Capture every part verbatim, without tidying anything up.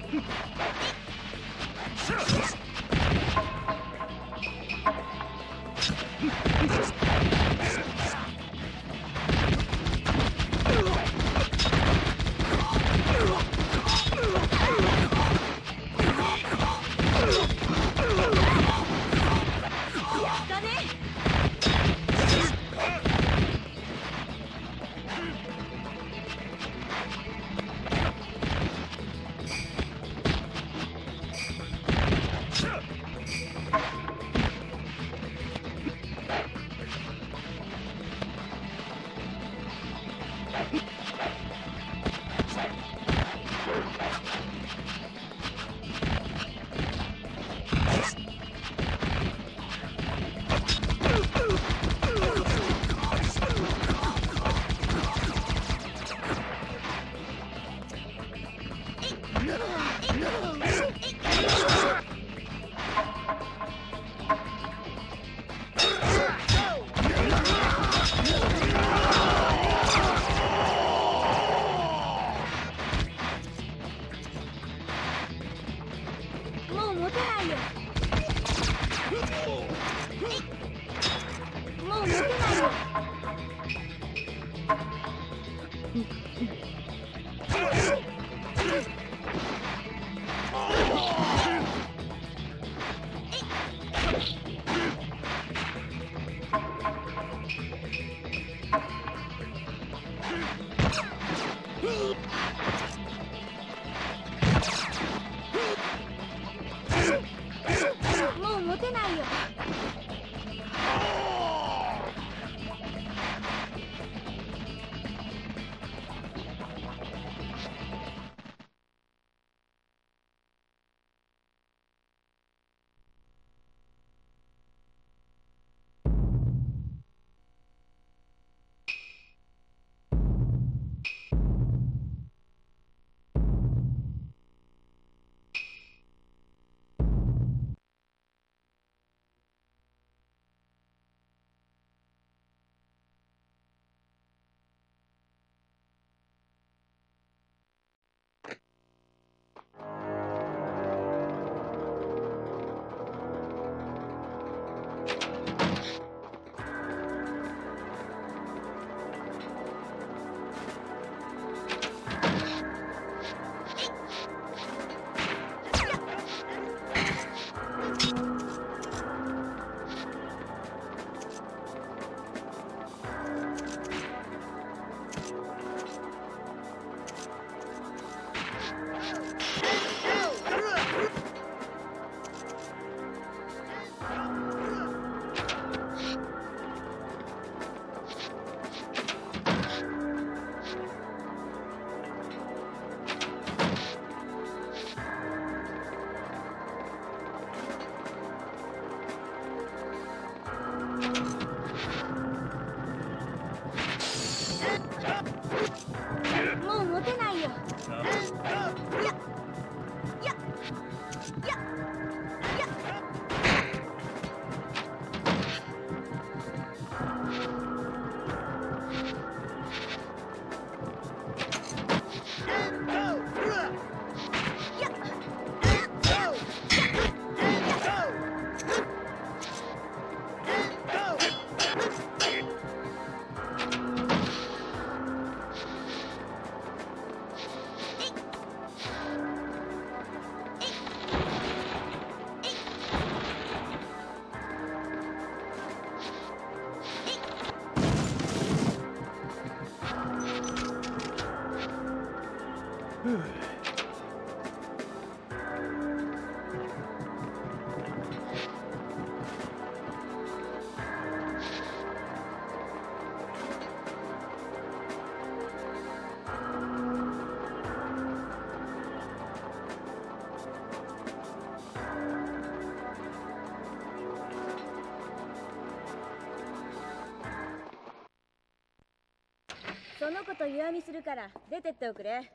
その子と湯あみするから出てっておくれ。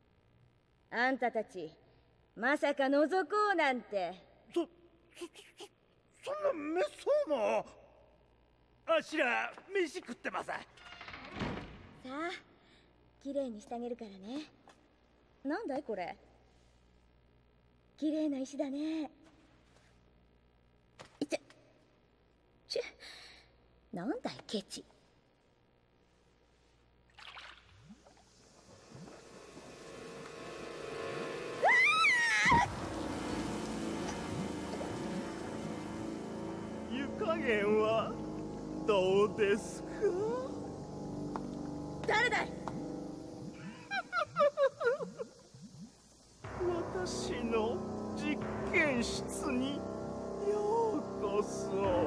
あんたたちまさか覗こうなんて。 そそそんなめっそうも。あしら飯食ってます。さあきれいにしてあげるからね。なんだいこれ。きれいな石だね。いてちゅなんだいケチ。 湯加減はどうですか？ 誰だい？ 私の実験室にようこそ。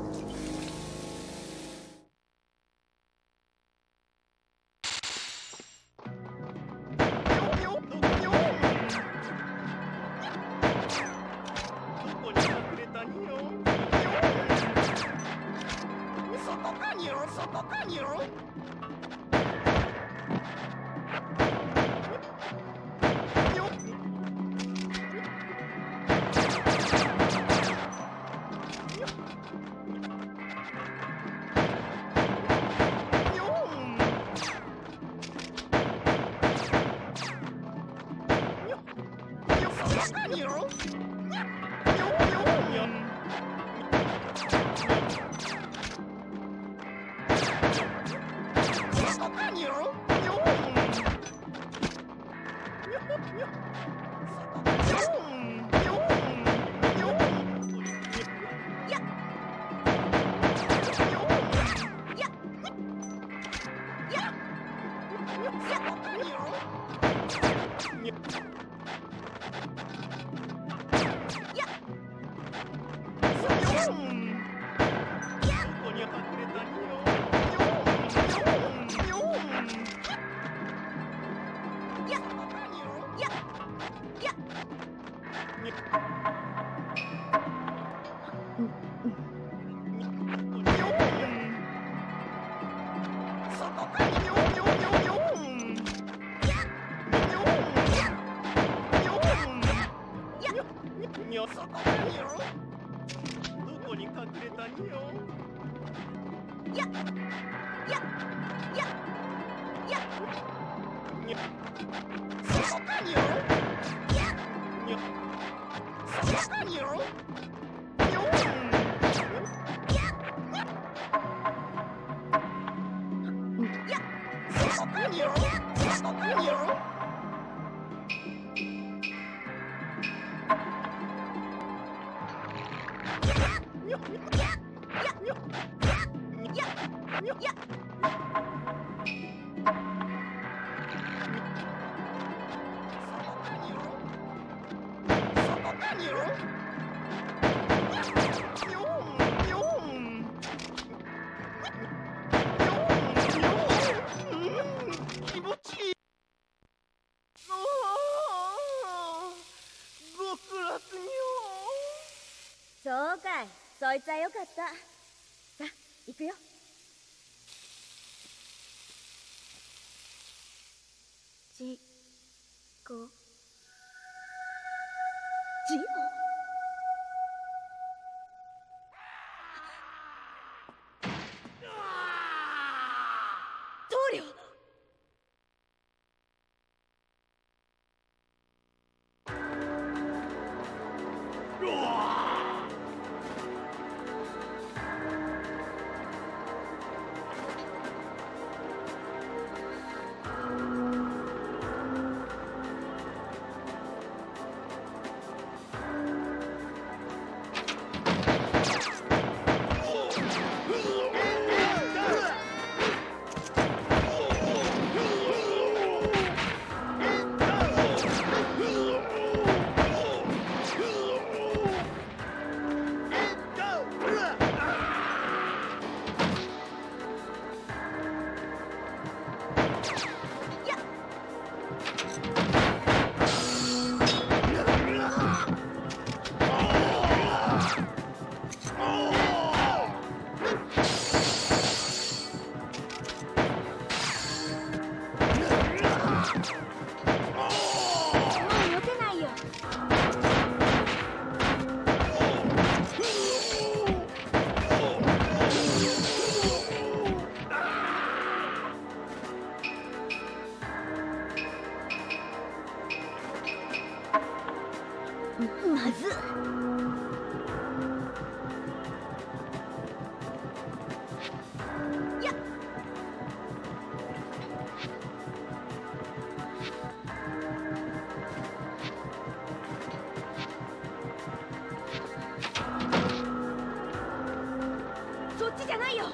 そうかい、そいつはよかった。さあ行くよ。じこジオ棟梁。 まずっ。やっ。そっちじゃないよ。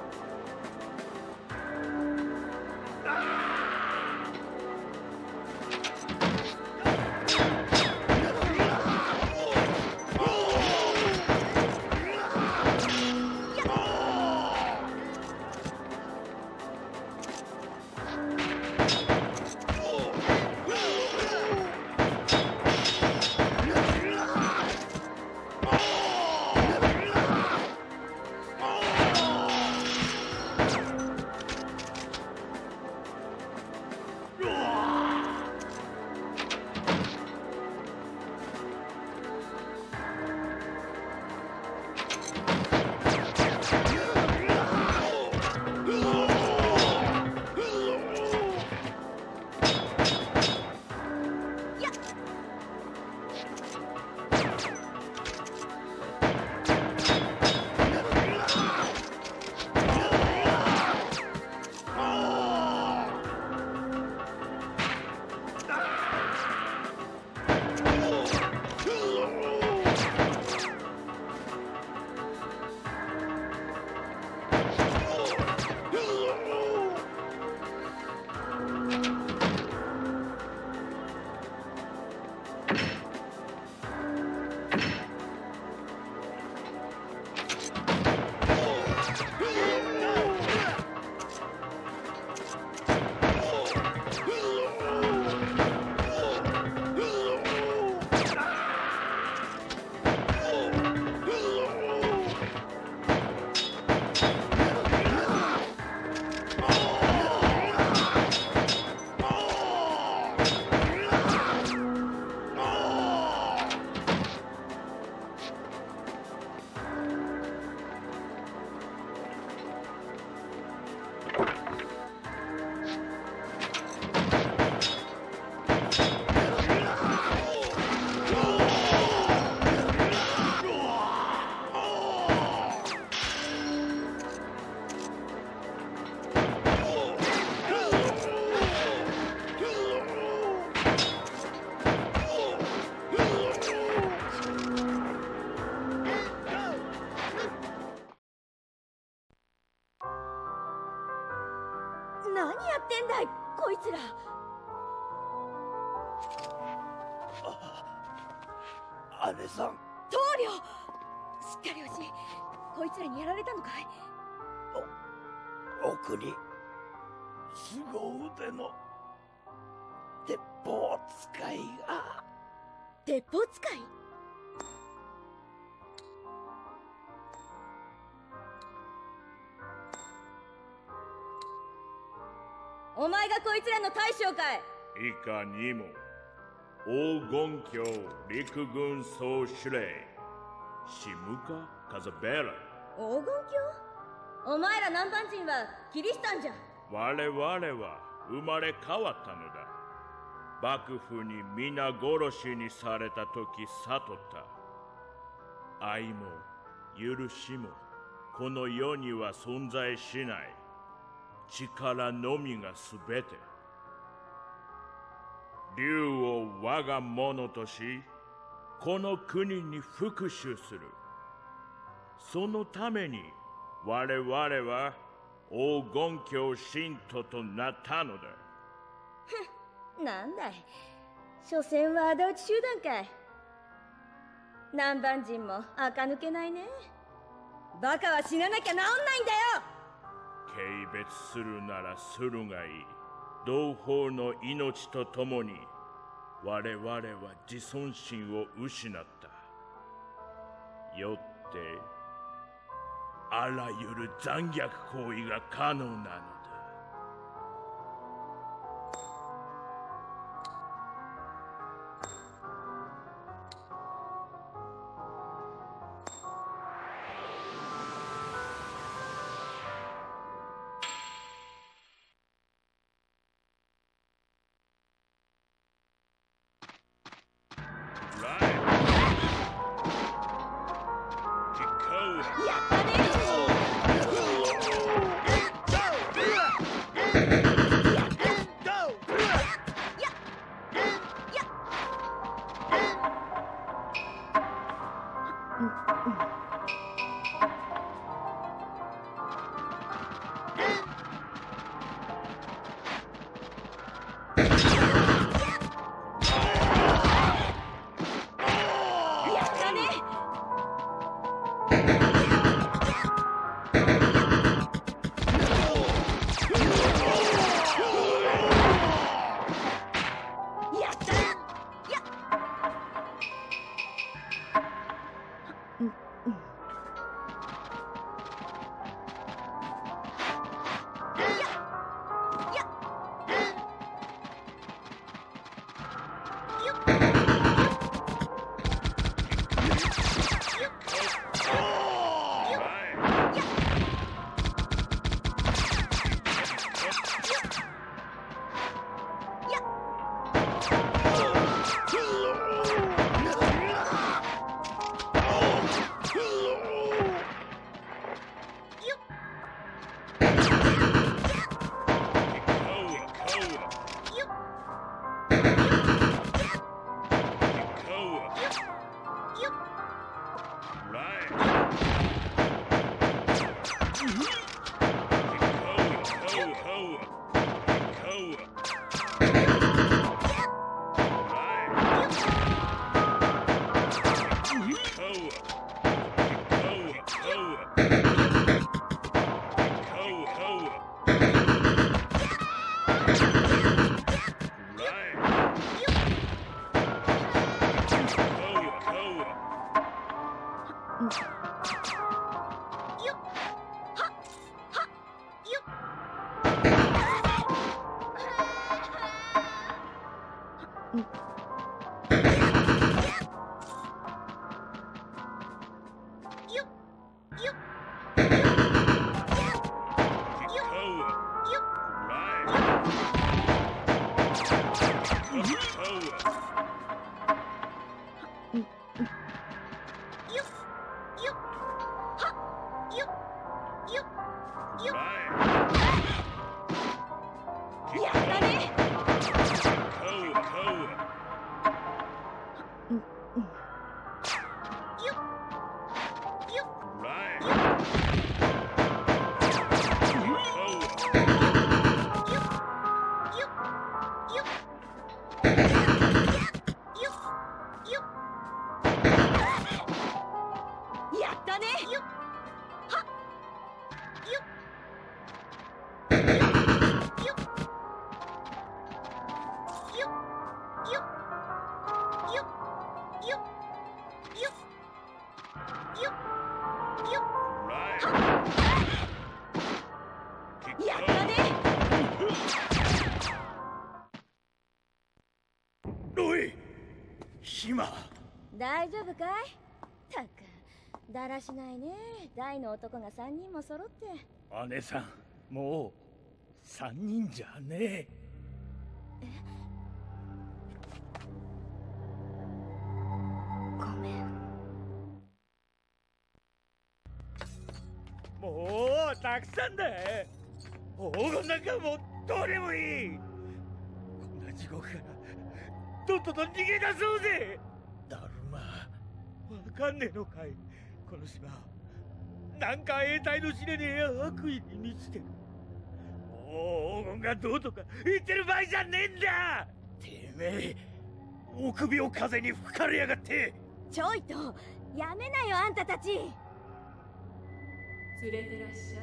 何やってんだいこいつら。 姉さん。 棟梁、しっかりおし。こいつらにやられたのかい。 お奥に凄腕の鉄砲使いが。 鉄砲使い。お前がこいつらの大将かい。 いかにも。黄金鏡陸軍総司令シムカ・カザベラ。 黄金鏡。お前ら南蛮人はキリシタンじゃ。 我々は生まれ変わったのだ。幕府に皆殺しにされた時悟った。愛も許しもこの世には存在しない。力のみがすべて。竜を我が物とし、この国に復讐する。そのために我々は黄金鏡信徒となったのだ。 なんだい、所詮は仇討ち集団かい。南蛮人も垢抜けないね。バカは死ななきゃ治んないんだよ。 軽蔑するならするがいい。同胞の命とともに我々は自尊心を失った。よってあらゆる残虐行為が可能なのだ。Right. 大丈夫かい？たくだらしないね。大の男が三人も揃って。 姉さん、もう三人じゃねえ。 え？ごめん。 もうたくさんだ。黄金なんかもうどうでもいい。こんな地獄からとっとと逃げ出そうぜ。だるま、わかんねえのかい。この島なんか得体の知れねえ悪意に満ちてる。もう黄金がどうとか言ってる場合じゃねえんだ。てめえ、臆病風に吹かれやがって。 ちょいとやめなよ、あんたたち。 連れてらっしゃ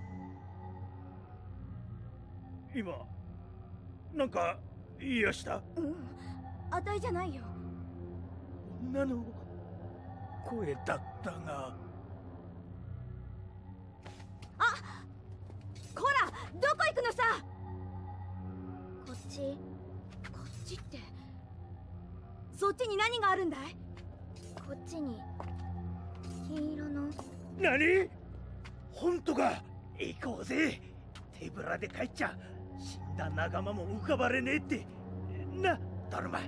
い。 今なんか言いやした？ うん、あたいじゃないよ。 女の声だったが。 あ、こら、どこ行くのさ。こっち、こっちって、そっちに何があるんだい？こっちに金色の。 何？本当か？行こうぜ。手ぶらで帰っちゃ死んだ仲間も浮かばれねえってな、だるま。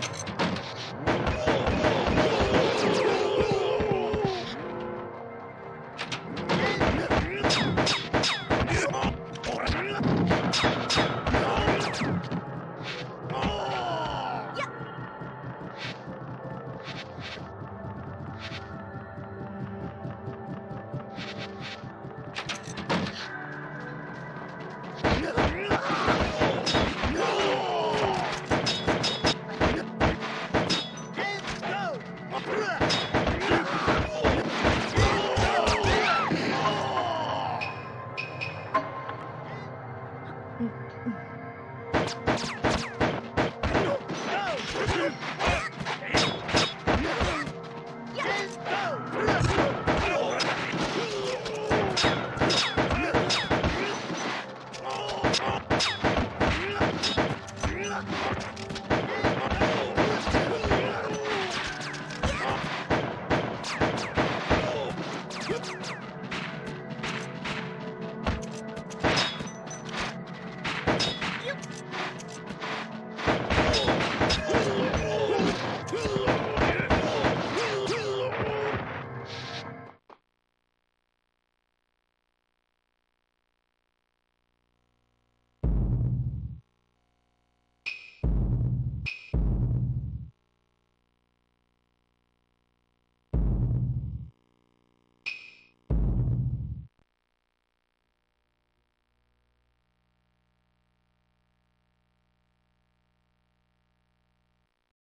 だ。